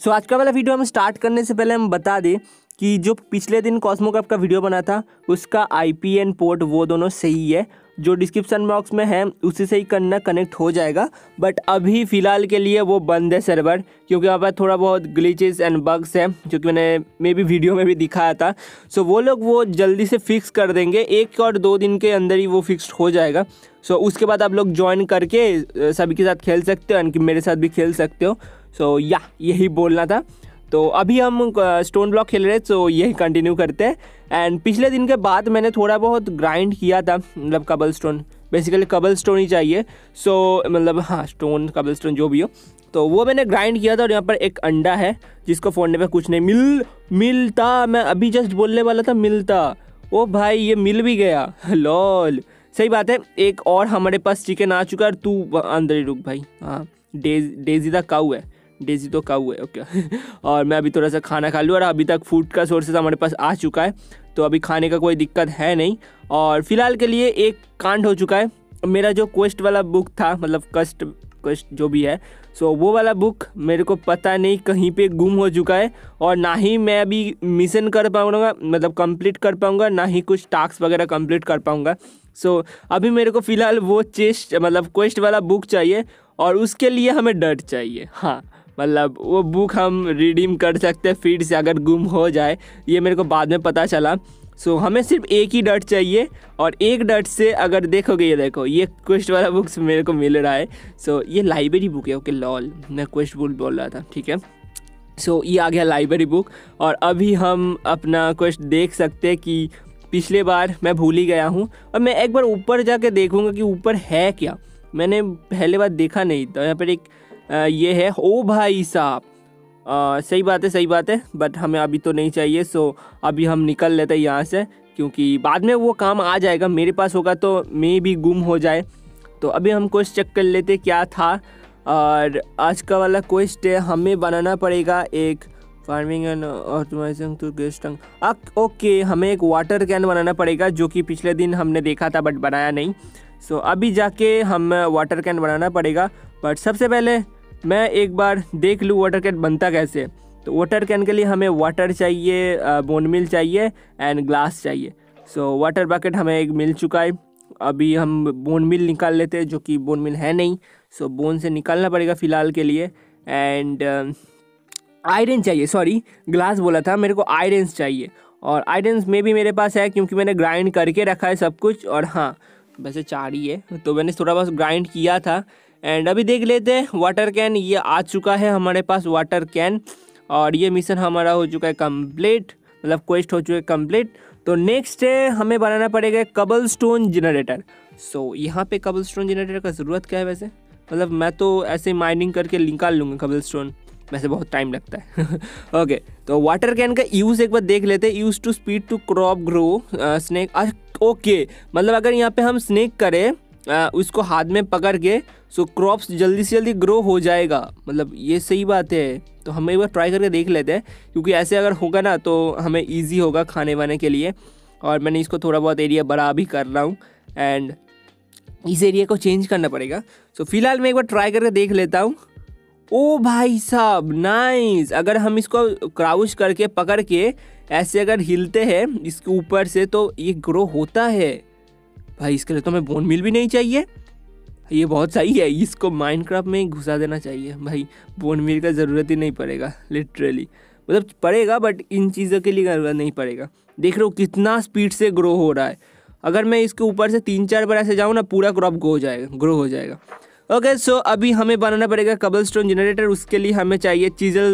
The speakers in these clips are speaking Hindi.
सो आज का वाला वीडियो हम स्टार्ट करने से पहले हम बता दें कि जो पिछले दिन कॉस्मोक्राफ्ट का वीडियो बना था उसका IPN पोर्ट वो दोनों सही है, जो डिस्क्रिप्शन बॉक्स में है उसी से ही करना कनेक्ट हो जाएगा। बट अभी फ़िलहाल के लिए वो बंद है सर्वर, क्योंकि वहाँ पर थोड़ा बहुत ग्लिचेस एंड बग्स है जो कि मैंने मे बी वीडियो में भी दिखाया था। सो वो लोग वो जल्दी से फिक्स कर देंगे, 1 और 2 दिन के अंदर ही वो फिक्स हो जाएगा। सो उसके बाद आप लोग ज्वाइन करके सभी के साथ खेल सकते हो, यानी कि मेरे साथ भी खेल सकते हो। सो यही बोलना था। तो अभी हम स्टोन ब्लॉक खेल रहे हैं, तो यही कंटिन्यू करते हैं। एंड पिछले दिन के बाद मैंने थोड़ा बहुत ग्राइंड किया था, मतलब cobble stone, basically cobble stone ही चाहिए। सो मतलब हाँ, स्टोन कबल स्टोन जो भी हो, तो वो मैंने ग्राइंड किया था। और यहाँ पर एक अंडा है जिसको फोड़ने पे कुछ नहीं मिलता। मैं अभी जस्ट बोलने वाला था मिलता, ओ भाई ये मिल भी गया। लॉल, सही बात है। एक और हमारे पास चिकन आ चुका है। और तू अंदर ही रुक भाई। हाँ, डेजी द काऊ है, डेजी तो काऊ है, ओके। और मैं अभी थोड़ा सा खाना खा लूँ। और अभी तक फूड का सोर्सेज हमारे पास आ चुका है, तो अभी खाने का कोई दिक्कत है नहीं। और फिलहाल के लिए एक कांड हो चुका है। मेरा जो क्वेस्ट वाला बुक था, मतलब क्वेस्ट जो भी है, सो वो वाला बुक मेरे को पता नहीं कहीं पे गुम हो चुका है। और ना ही मैं अभी मिशन कर पाऊँगा, मतलब कंप्लीट कर पाऊँगा, ना ही कुछ टास्क वगैरह कंप्लीट कर पाऊँगा। सो अभी मेरे को फ़िलहाल वो चेस्ट मतलब क्वेस्ट वाला बुक चाहिए, और उसके लिए हमें डर्ट चाहिए। हाँ, मतलब वो बुक हम रिडीम कर सकते हैं फिर से अगर गुम हो जाए, ये मेरे को बाद में पता चला। सो हमें सिर्फ एक ही डर्ट चाहिए, और एक डर्ट से अगर देखोगे, ये देखो ये क्वेस्ट वाला बुक्स मेरे को मिल रहा है। सो ये लाइब्रेरी बुक है, ओके लॉल, मैं क्वेस्ट बुक बोल रहा था, ठीक है। सो ये आ गया लाइब्रेरी बुक। और अभी हम अपना क्वेस्ट देख सकते हैं कि पिछले बार मैं भूल ही गया हूँ। और मैं एक बार ऊपर जाके देखूँगा कि ऊपर है क्या, मैंने पहले बार देखा नहीं था। यहाँ पर एक ये है, ओ भाई साहब, सही बात है। बट हमें अभी तो नहीं चाहिए। सो अभी हम निकल लेते हैं यहाँ से, क्योंकि बाद में वो काम आ जाएगा, मेरे पास होगा तो मैं भी गुम हो जाए। तो अभी हम क्वेस्ट चेक कर लेते क्या था। और आज का वाला क्वेस्ट है, हमें बनाना पड़ेगा एक farming and optimising to guest. Okay, हमें एक वाटर कैन बनाना पड़ेगा, जो कि पिछले दिन हमने देखा था बट बनाया नहीं। सो अभी जाके हम वाटर कैन बनाना पड़ेगा। बट सबसे पहले मैं एक बार देख लूँ वाटर कैन बनता कैसे। तो वाटर कैन के लिए हमें वाटर चाहिए, बोन मिल चाहिए एंड ग्लास चाहिए। सो वाटर बकेट हमें एक मिल चुका है। अभी हम बोन मिल निकाल लेते हैं, जो कि बोन मिल है नहीं। सो बोन से निकालना पड़ेगा फ़िलहाल के लिए। एंड आयरन चाहिए, सॉरी ग्लास बोला था, मेरे को आयरन्स चाहिए। और आयरन्स में भी मेरे पास है, क्योंकि मैंने ग्राइंड करके रखा है सब कुछ। और हाँ, वैसे 4 ही है, तो मैंने थोड़ा बहुत ग्राइंड किया था। एंड अभी देख लेते हैं वाटर कैन, ये आ चुका है हमारे पास वाटर कैन। और ये मिशन हमारा हो चुका है कंप्लीट, मतलब क्वेस्ट हो चुका है कंप्लीट। तो नेक्स्ट है, हमें बनाना पड़ेगा कबल स्टोन जनरेटर। सो यहाँ पे कबल स्टोन जनरेटर का ज़रूरत क्या है वैसे, मतलब मैं तो ऐसे माइनिंग करके निकाल लूँगा कबल स्टोन, वैसे बहुत टाइम लगता है। ओके, तो वाटर कैन का यूज़ एक बार देख लेते हैं। Use to speed to crop grow snake. Okay, मतलब अगर यहाँ पे हम स्नेक करें, उसको हाथ में पकड़ के, सो क्रॉप्स जल्दी से जल्दी ग्रो हो जाएगा, मतलब ये सही बात है। तो हम एक बार ट्राई करके देख लेते हैं, क्योंकि ऐसे अगर होगा ना तो हमें इजी होगा खाने वाने के लिए। और मैंने इसको थोड़ा बहुत एरिया बड़ा भी कर रहा हूँ, एंड इस एरिया को चेंज करना पड़ेगा। सो फिलहाल मैं एक बार ट्राई करके देख लेता हूँ। ओ भाई साहब, नाइस। अगर हम इसको क्राउच करके पकड़ के ऐसे अगर हिलते हैं इसके ऊपर से, तो ये ग्रो होता है भाई। इसके लिए तो हमें बोन मिल भी नहीं चाहिए, ये बहुत सही है। इसको माइनक्राफ्ट में घुसा देना चाहिए भाई, बोन मिल का ज़रूरत ही नहीं पड़ेगा लिटरली, मतलब पड़ेगा बट इन चीज़ों के लिए ज़रूरत नहीं पड़ेगा। देख रहे हो कितना स्पीड से ग्रो हो रहा है। अगर मैं इसके ऊपर से 3-4 बार ऐसे जाऊँ ना, पूरा क्रॉप ग्रो हो जाएगा। ओके, सो अभी हमें बनाना पड़ेगा कबल स्टोन जनरेटर। उसके लिए हमें चाहिए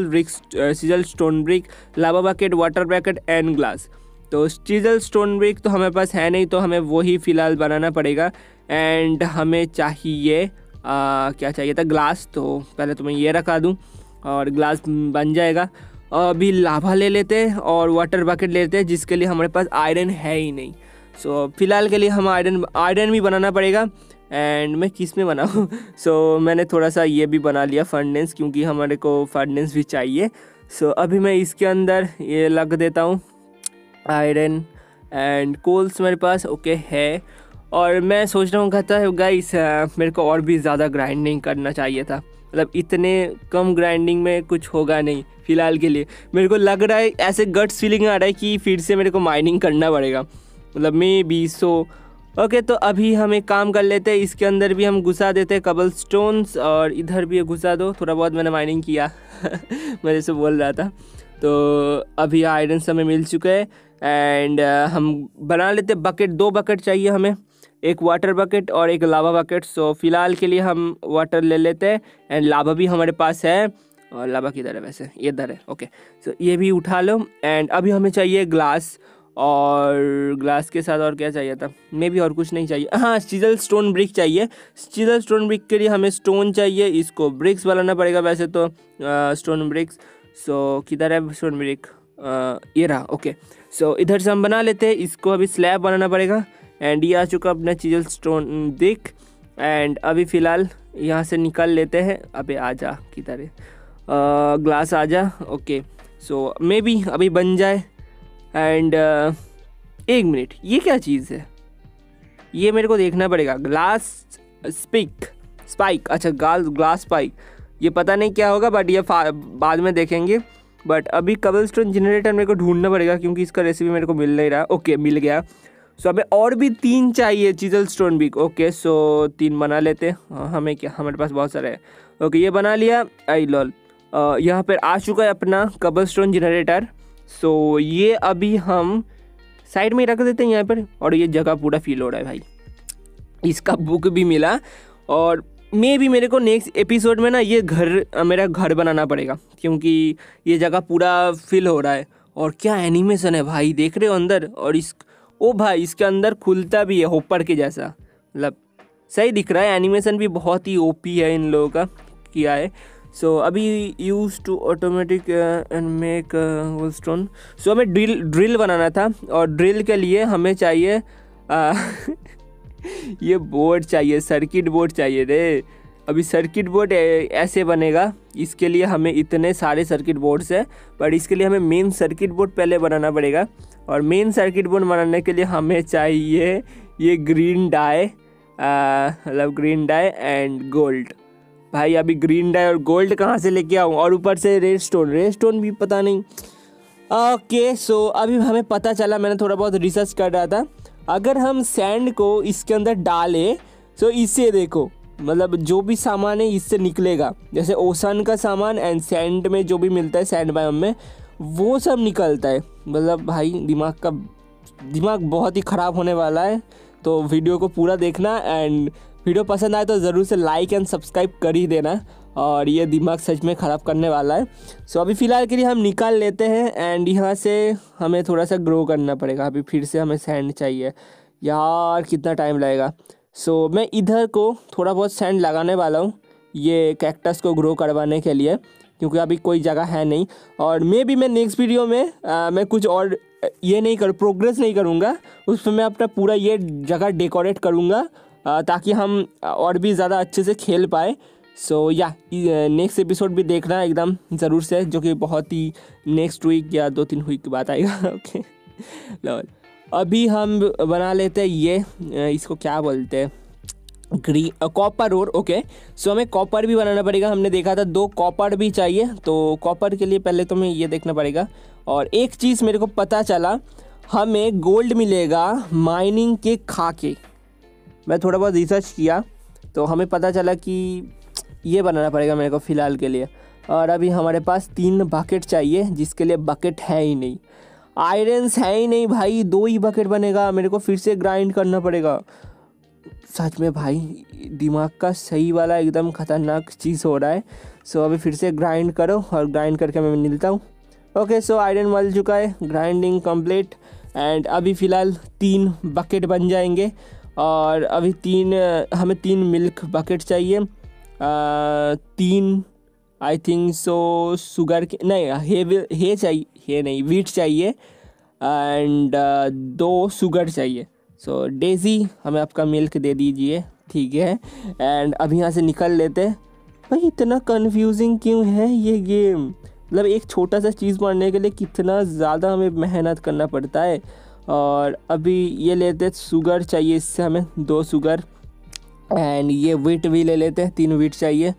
chisel stone brick, lava bucket, water bucket and glass. तो चिजल स्टोन ब्रिक तो हमारे पास है नहीं, तो हमें वही फ़िलहाल बनाना पड़ेगा। एंड हमें चाहिए क्या चाहिए था, ग्लास। तो पहले तो मैं ये रखा दूँ और ग्लास बन जाएगा। अभी लावा ले लेते हैं और वाटर बकेट ले लेते हैं, जिसके लिए हमारे पास आयरन है ही नहीं। सो फिलहाल के लिए हम आयरन भी बनाना पड़ेगा। एंड मैं किस में बनाऊँ? सो मैंने थोड़ा सा ये भी बना लिया फर्नेस, क्योंकि हमारे को फर्नेस भी चाहिए। सो अभी मैं इसके अंदर ये लग देता हूँ आयरन एंड कोल्स मेरे पास ओके है। और मैं सोच रहा हूँ कहता है गाइस, मेरे को और भी ज़्यादा ग्राइंड नहीं करना चाहिए था, मतलब इतने कम ग्राइंडिंग में कुछ होगा नहीं फ़िलहाल के लिए। मेरे को लग रहा है, ऐसे गट्स फीलिंग आ रहा है कि फिर से मेरे को माइनिंग करना पड़ेगा, मतलब मे बी सो। ओके, तो अभी हम एक काम कर लेते हैं, इसके अंदर भी हम घुसा देते हैं कबल स्टोन्स, और इधर भी घुसा दो। थोड़ा बहुत मैंने माइनिंग किया मैं जैसे बोल रहा था। तो अभी आयरन हमें मिल चुका है, एंड हम बना लेते हैं बकेट। 2 बकेट चाहिए हमें, एक वाटर बकेट और एक लावा बकेट। सो फिलहाल के लिए हम वाटर ले लेते हैं, एंड लावा भी हमारे पास है। और लावा किधर है वैसे, ये इधर है। ओके, सो ये भी उठा लो। एंड अभी हमें चाहिए ग्लास, और ग्लास के साथ और क्या चाहिए था, मे भी और कुछ नहीं चाहिए। हाँ, चिजल स्टोन ब्रिक चाहिए। चिजल स्टोन ब्रिक के लिए हमें स्टोन चाहिए, इसको ब्रिक्स बनाना पड़ेगा वैसे तो, स्टोन ब्रिक्स। सो किधर है स्टोन ब्रिक, ये रहा। ओके, सो इधर से हम बना लेते हैं, इसको अभी स्लैब बनाना पड़ेगा। एंड ये आ चुका अपना चिजल स्टोन ब्रिक। एंड अभी फ़िलहाल यहाँ से निकाल लेते हैं। अबे आजा, किधर है, ग्लास आजा। ओके, सो मे बी अभी बन जाए। एंड 1 मिनट, ये क्या चीज़ है, ये मेरे को देखना पड़ेगा। ग्लास स्पाइक, अच्छा ग्लास स्पाइक, ये पता नहीं क्या होगा, बट ये बाद में देखेंगे। बट अभी कबलस्टोन जनरेटर मेरे को ढूंढना पड़ेगा, क्योंकि इसका रेसिपी मेरे को मिल नहीं रहा। ओके, मिल गया। सो अबे और भी 3 चाहिए चिजल स्टोन भी। ओके, सो 3 बना लेते हैं। हमें क्या, हमारे पास बहुत सारे है। ओके, ये बना लिया। आई लॉल, यहाँ पर आ चुका है अपना कबलस्टोन जनरेटर। सो ये अभी हम साइड में रख देते हैं यहाँ पर। और ये जगह पूरा फील हो रहा है भाई, इसका बुक भी मिला। और मे भी मेरे को नेक्स्ट एपिसोड में ना ये मेरा घर बनाना पड़ेगा, क्योंकि ये जगह पूरा फिल हो रहा है। और क्या एनिमेशन है भाई, देख रहे हो अंदर। और ओ भाई, इसके अंदर खुलता भी है होपर के जैसा, मतलब सही दिख रहा है। एनिमेशन भी बहुत ही ओपी है इन लोगों का किया है। सो अभी use to automatic and make wall stone. So हमें ड्रिल बनाना था, और ड्रिल के लिए हमें चाहिए ये बोर्ड चाहिए, सर्किट बोर्ड चाहिए रे। अभी सर्किट बोर्ड ऐसे बनेगा, इसके लिए हमें इतने सारे सर्किट बोर्ड्स है, पर इसके लिए हमें मेन सर्किट बोर्ड पहले बनाना पड़ेगा। और मेन सर्किट बोर्ड बनाने के लिए हमें चाहिए ये ग्रीन डाई, मतलब ग्रीन डाई एंड गोल्ड। भाई अभी ग्रीन डाई और गोल्ड कहाँ से लेके आऊँ, और ऊपर से रेड स्टोन भी पता नहीं। ओके, सो अभी हमें पता चला, मैंने थोड़ा बहुत रिसर्च कर रहा था, अगर हम सैंड को इसके अंदर डालें तो इससे देखो, मतलब जो भी सामान है इससे निकलेगा। जैसे ओशन का सामान एंड सैंड में जो भी मिलता है सैंड बायोम में, वो सब निकलता है। मतलब भाई दिमाग बहुत ही ख़राब होने वाला है। तो वीडियो को पूरा देखना, एंड वीडियो पसंद आए तो ज़रूर से लाइक एंड सब्सक्राइब कर ही देना। और ये दिमाग सच में ख़राब करने वाला है। सो अभी फ़िलहाल के लिए हम निकाल लेते हैं, एंड यहाँ से हमें थोड़ा सा ग्रो करना पड़ेगा। अभी फिर से हमें सैंड चाहिए यार, कितना टाइम लगेगा। सो मैं इधर को थोड़ा बहुत सैंड लगाने वाला हूँ, ये कैक्टस को ग्रो करवाने के लिए, क्योंकि अभी कोई जगह है नहीं। और मैं नेक्स्ट वीडियो में मैं कुछ और प्रोग्रेस नहीं करूँगा, उसमें मैं अपना पूरा ये जगह डेकोरेट करूँगा, ताकि हम और भी ज़्यादा अच्छे से खेल पाए। सो या नेक्स्ट एपिसोड भी देखना एकदम ज़रूर से, जो कि बहुत ही नेक्स्ट वीक या 2-3 वीक के बाद आएगा। ओके लॉल, अभी हम बना लेते हैं ये, इसको क्या बोलते हैं, कॉपर ओर। ओके, सो हमें कॉपर भी बनाना पड़ेगा। हमने देखा था 2 कॉपर भी चाहिए, तो कॉपर के लिए पहले तो हमें ये देखना पड़ेगा। और एक चीज़ मेरे को पता चला, हमें गोल्ड मिलेगा माइनिंग के खाके। मैं थोड़ा बहुत रिसर्च किया तो हमें पता चला कि ये बनाना पड़ेगा मेरे को फ़िलहाल के लिए। और अभी हमारे पास 3 बकेट चाहिए, जिसके लिए बकेट है ही नहीं, आयरन्स है ही नहीं भाई। 2 ही बकेट बनेगा, मेरे को फिर से ग्राइंड करना पड़ेगा। सच में भाई दिमाग का सही वाला एकदम ख़तरनाक चीज़ हो रहा है। सो अभी फिर से ग्राइंड करो, और ग्राइंड करके मैं मिलता हूँ। ओके, सो आयरन मिल चुका है, ग्राइंडिंग कंप्लीट। एंड अभी फ़िलहाल 3 बकेट बन जाएंगे। और अभी हमें 3 मिल्क बकेट चाहिए, 3 आई थिंक सो शुगर के नहीं वीट चाहिए, एंड 2 शुगर चाहिए। सो डेज़ी हमें आपका मिल्क दे दीजिए, ठीक है। एंड अभी यहाँ से निकल लेते हैं। भाई इतना कंफ्यूजिंग क्यों है ये गेम, मतलब एक छोटा सा चीज़ पढ़ने के लिए कितना ज़्यादा हमें मेहनत करना पड़ता है। और अभी ये लेते हैं, शुगर चाहिए इससे हमें 2 शुगर, एंड ये वीट भी ले लेते हैं, 3 वीट चाहिए।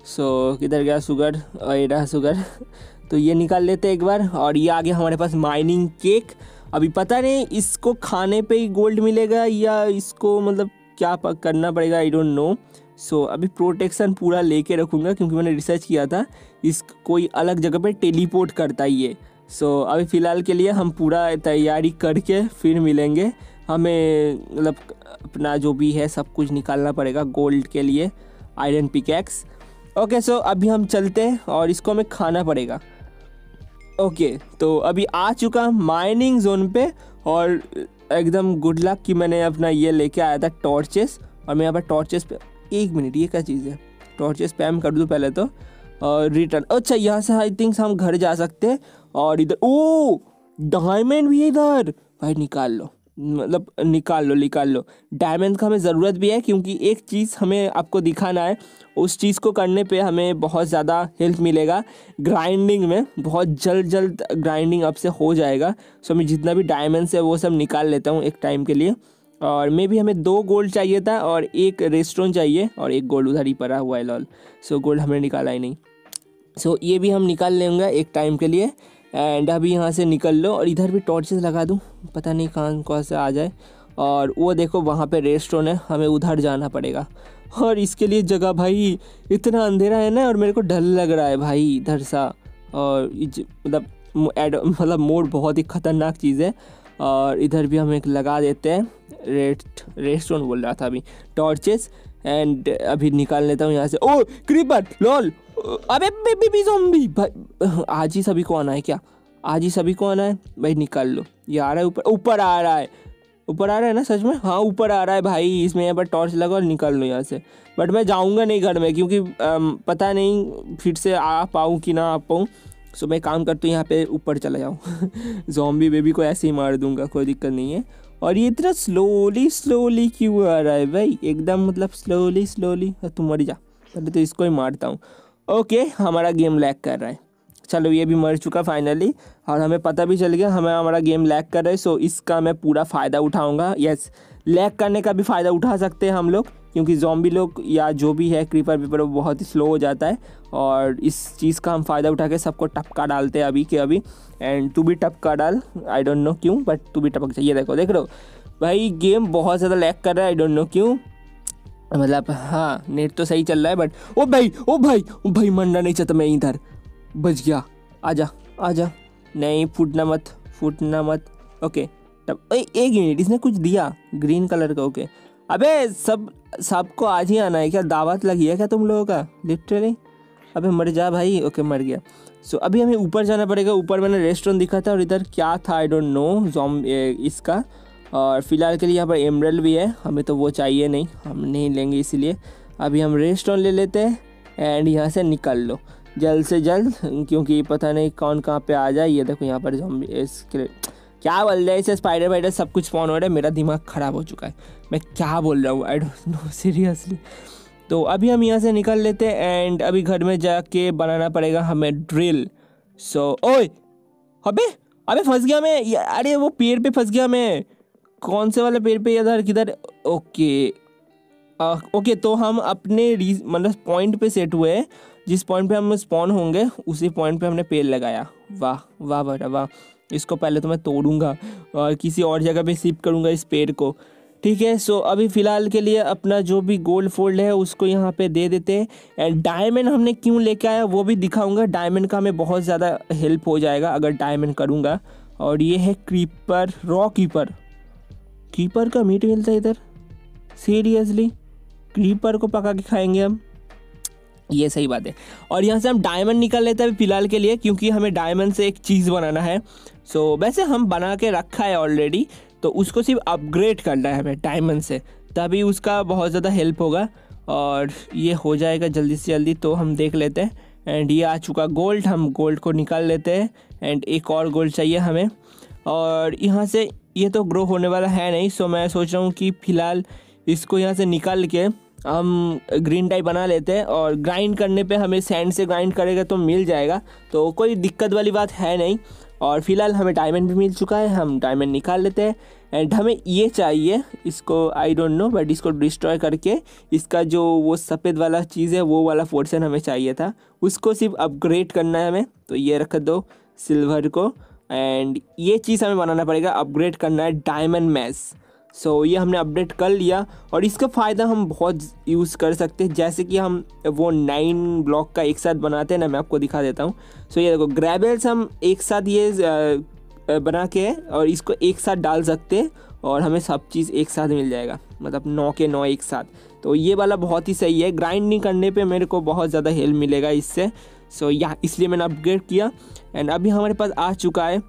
सो किधर गया शुगर, और ये रहा शुगर। तो ये निकाल लेते हैं एक बार। और ये आ गया हमारे पास माइनिंग केक। अभी पता नहीं इसको खाने पे ही गोल्ड मिलेगा या इसको मतलब क्या करना पड़ेगा, आई डोंट नो। सो अभी प्रोटेक्शन पूरा लेके रखूँगा क्योंकि मैंने रिसर्च किया था इस कोई अलग जगह पे टेलीपोर्ट करता ही है। सो अभी फ़िलहाल के लिए हम पूरा तैयारी करके फिर मिलेंगे। हमें मतलब अपना जो भी है सब कुछ निकालना पड़ेगा गोल्ड के लिए, आयरन पिकैक्स। ओके, सो अभी हम चलते हैं और इसको हमें खाना पड़ेगा। ओके, तो अभी आ चुका माइनिंग जोन पे और एकदम गुड लक कि मैंने अपना ये लेके आया था टॉर्चेस। और मैं यहाँ पर टॉर्चेस पे, एक मिनट, ये क्या चीज़ है, टॉर्चेस स्पैम कर दूँ पहले तो और रिटर्न। अच्छा, यहाँ से आई थिंक हम घर जा सकते हैं। और इधर ओ डायमंड भी है इधर, भाई निकाल लो, मतलब निकाल लो। डायमंड का हमें ज़रूरत भी है क्योंकि एक चीज़ हमें आपको दिखाना है, उस चीज़ को करने पे हमें बहुत ज़्यादा हेल्प मिलेगा ग्राइंडिंग में। बहुत जल्द ग्राइंडिंग अब से हो जाएगा। सो मैं जितना भी डायमंड्स है वो सब निकाल लेता हूँ एक टाइम के लिए। और मे भी हमें 2 गोल्ड चाहिए था और 1 रेस्टोरेंट चाहिए और 1 गोल्ड उधर ही पड़ा हुआ है, लॉल। सो गोल्ड हमने निकाला ही नहीं। सो ये भी हम निकाल लेंगे एक टाइम के लिए। एंड अभी यहाँ से निकल लो और इधर भी टॉर्चेस लगा दूँ, पता नहीं कहाँ से आ जाए। और वो देखो वहाँ पे रेस्टोरेंट है, हमें उधर जाना पड़ेगा। और इसके लिए जगह भाई इतना अंधेरा है ना और मेरे को डर लग रहा है भाई इधर सा। और मतलब मोड बहुत ही ख़तरनाक चीज़ है। और इधर भी हम एक लगा देते हैं रेस्टोरेंट बोल रहा था अभी, टॉर्चेस। एंड अभी निकाल लेता हूँ यहाँ से। ओ क्रीपर, लॉल, अबे बेबी ज़ॉम्बी भाई, आज ही सभी को आना है क्या? आज ही सभी को आना है भाई, निकाल लो। ये आ रहा है ऊपर आ रहा है ना सच में? हाँ ऊपर आ रहा है भाई। इसमें यहाँ पर टॉर्च लगा और निकाल लो यहाँ से। बट मैं जाऊँगा नहीं घर में क्योंकि पता नहीं फिर से आ पाऊँ कि ना आ पाऊँ। सो मैं काम करता हूँ यहाँ पे ऊपर चला जाऊँ। ज़ॉम्बी बेबी को ऐसे ही मार दूँगा, कोई दिक्कत नहीं है। और ये इतना स्लोली क्यों आ रहा है भाई, एकदम मतलब स्लोली। तुम मर जा, पहले तो इसको ही मारता हूँ। ओके, हमारा गेम लैग कर रहा है। चलो ये भी मर चुका फाइनली और हमें पता भी चल गया हमारा गेम लैग कर रहा है। सो इसका मैं पूरा फ़ायदा उठाऊंगा। यस, लैग करने का भी फ़ायदा उठा सकते हैं हम लोग क्योंकि ज़ॉम्बी लोग या जो भी है क्रीपर वीपर वो बहुत ही स्लो हो जाता है। और इस चीज़ का हम फ़ायदा उठा के सबको टपका डालते हैं अभी के अभी। एंड तू भी टपका डाल, आई डोंट नो क्यों, बट तू भी टपक चाहिए। देख रहे हो भाई, गेम बहुत ज़्यादा लैग कर रहा है, आई डोंट नो क्यों। मतलब हाँ, नेट तो सही चल रहा है बट ओ भाई मरना नहीं चाहता मैं, इधर बच गया। आजा, नहीं फूटना मत। ओके, तब एक मिनट, इसने कुछ दिया ग्रीन कलर का। ओके, अबे सबको आज ही आना है क्या? दावत लगी है क्या तुम लोगों का लिटरली? अबे मर जा भाई। ओके, मर गया। सो अभी हमें ऊपर जाना पड़ेगा। ऊपर मैंने रेस्टोरेंट दिखा था और इधर क्या था आई डोंट नो इसका। और फिलहाल के लिए यहाँ पर एमरल्ड भी है, हमें तो वो चाहिए नहीं, हम नहीं लेंगे, इसीलिए अभी हम रेस्टोरेंट ले लेते हैं। एंड यहाँ से निकल लो जल्द से जल्द क्योंकि पता नहीं कौन कहाँ पे आ जाए। ये देखो यहाँ पर क्या बोल रहे हैं इसे, स्पाइडर सब कुछ स्पॉन हो रहा है। मेरा दिमाग ख़राब हो चुका है, मैं क्या बोल रहा हूँ, आई डोंट नो सीरियसली। तो अभी हम यहाँ से निकल लेते हैं एंड अभी घर में जाके बनाना पड़ेगा हमें ड्रिल। सो ओए अबे फंस गया मैं, अरे वो पेड़ पे फंस गया मैं। कौन से वाले पेड़ पे, इधर किधर? ओके, तो हम अपने मतलब पॉइंट पे सेट हुए, जिस पॉइंट पे हम स्पॉन होंगे उसी पॉइंट पे हमने पेड़ लगाया। वाह बेटा वाह। इसको पहले तो मैं तोड़ूंगा और किसी और जगह पे शिफ्ट करूंगा इस पेड़ को, ठीक है। सो अभी फ़िलहाल के लिए अपना जो भी गोल्ड फोल्ड है उसको यहाँ पे दे देते हैं। एंड डायमंड हमने क्यों लेके आया वो भी दिखाऊंगा। डायमंड का हमें बहुत ज़्यादा हेल्प हो जाएगा अगर डायमंड करूँगा। और ये है क्रीपर, रॉ क्रीपर का मीट मिलता है इधर, सीरियसली? क्रीपर को पका के खाएंगे हम, ये सही बात है। और यहाँ से हम डायमंड निकाल लेते हैं फ़िलहाल के लिए क्योंकि हमें डायमंड से एक चीज़ बनाना है। सो वैसे हम बना के रखा है ऑलरेडी, तो उसको सिर्फ अपग्रेड करना है हमें डायमंड से, तभी उसका बहुत ज़्यादा हेल्प होगा। और ये हो जाएगा जल्दी से जल्दी, तो हम देख लेते हैं। एंड ये आ चुका गोल्ड, हम गोल्ड को निकाल लेते हैं। एंड एक और गोल्ड चाहिए हमें। और यहाँ से ये तो ग्रो होने वाला है नहीं, सो मैं सोच रहा हूँ कि फ़िलहाल इसको यहाँ से निकाल के हम ग्रीन टाइप बना लेते हैं। और ग्राइंड करने पे हमें सैंड से ग्राइंड करेगा तो मिल जाएगा, तो कोई दिक्कत वाली बात है नहीं। और फिलहाल हमें डायमंड भी मिल चुका है, हम डायमंड निकाल लेते हैं। एंड हमें ये चाहिए, इसको आई डोंट नो बट इसको डिस्ट्रॉय करके इसका जो वो सफ़ेद वाला चीज़ है वो वाला पोर्शन हमें चाहिए था, उसको सिर्फ अपग्रेड करना है हमें। तो ये रख दो सिल्वर को, एंड ये चीज़ हमें बनाना पड़ेगा, अपग्रेड करना है डायमंड मैस। सो ये हमने अपडेट कर लिया और इसका फ़ायदा हम बहुत यूज़ कर सकते हैं, जैसे कि हम वो 9 ब्लॉक का एक साथ बनाते हैं ना, मैं आपको दिखा देता हूँ। सो ये देखो ग्रेवल्स हम एक साथ ये बना के और इसको एक साथ डाल सकते हैं और हमें सब चीज़ एक साथ मिल जाएगा, मतलब 9 के 9 एक साथ। तो ये वाला बहुत ही सही है, ग्राइंडिंग करने पे मेरे को बहुत ज़्यादा हेल्प मिलेगा इससे। सो इसलिए मैंने अपग्रेड किया एंड अभी हमारे पास आ चुका है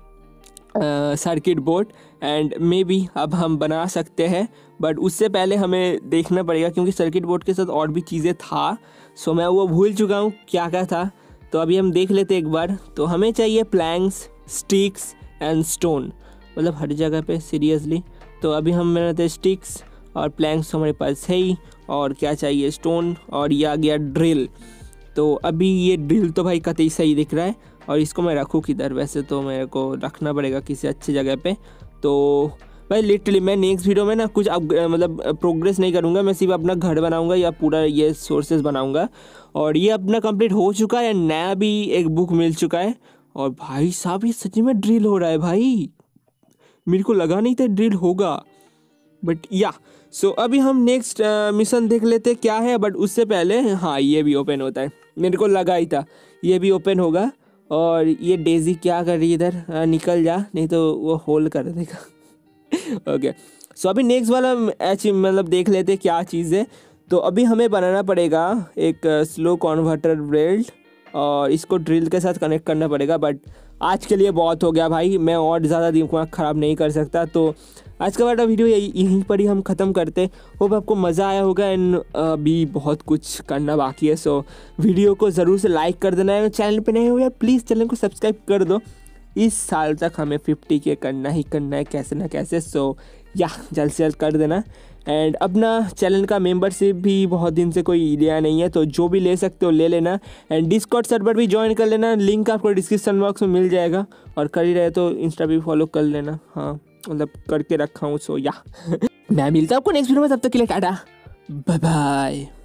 circuit board and maybe अब हम बना सकते हैं, बट उससे पहले हमें देखना पड़ेगा क्योंकि सर्किट बोर्ड के साथ और भी चीज़ें था। सो मैं वो भूल चुका हूँ क्या क्या था, तो अभी हम देख लेते एक बार। तो हमें चाहिए प्लैंक्स, स्टिक्स एंड स्टोन, मतलब हर जगह पे सीरियसली। तो अभी हम बनाते स्टिक्स और प्लैंक्स हमारे पास है ही, और क्या चाहिए स्टोन, और ये आ गया ड्रिल। तो अभी ये ड्रिल तो भाई कतई सही दिख रहा है, और इसको मैं रखूँ किधर, वैसे तो मेरे को रखना पड़ेगा किसी अच्छी जगह पे। तो भाई लिटरली मैं नेक्स्ट वीडियो में ना कुछ मतलब प्रोग्रेस नहीं करूँगा, मैं सिर्फ अपना घर बनाऊँगा या पूरा ये सोर्सेज बनाऊँगा। और ये अपना कंप्लीट हो चुका है, नया भी एक बुक मिल चुका है। और भाई साहब ये सच में ड्रिल हो रहा है भाई, मेरे को लगा नहीं था ड्रिल होगा, बट या सो अभी हम नेक्स्ट मिशन देख लेते क्या है। बट उससे पहले हाँ ये भी ओपन होता है, मेरे को लगा ही था ये भी ओपन होगा। और ये डेजी क्या कर रही है इधर, निकल जा नहीं तो वो होल्ड कर देगा। ओके सो अभी नेक्स्ट वाला मतलब देख लेते क्या चीज़ है। तो अभी हमें बनाना पड़ेगा एक स्लो कन्वर्टर बेल्ट और इसको ड्रिल के साथ कनेक्ट करना पड़ेगा। बट आज के लिए बहुत हो गया भाई, मैं और ज़्यादा दिमाग ख़राब नहीं कर सकता। तो आज का वाला वीडियो यहीं पर ही हम ख़त्म करते। होप आपको मज़ा आया होगा एंड अभी बहुत कुछ करना बाकी है। सो वीडियो को ज़रूर से लाइक कर देना है, चैनल पे नए हो यार प्लीज़ चैनल को सब्सक्राइब कर दो। इस साल तक हमें 50K करना ही करना है कैसे ना कैसे। सो या जल्द से जल्द कर देना। एंड अपना चैनल का मेंबरशिप भी बहुत दिन से कोई लिया नहीं है, तो जो भी ले सकते हो ले लेना। एंड डिस्कॉर्ड सर्वर भी ज्वाइन कर लेना, लिंक आपको डिस्क्रिप्शन बॉक्स में मिल जाएगा। और कर ही रहे तो इंस्टा भी फॉलो कर लेना, हाँ मतलब करके रखा हूँ। सो या मैं मिलता हूँ आपको नेक्स्ट वीडियो में, तब तक के लिए टाटा बाय बाय।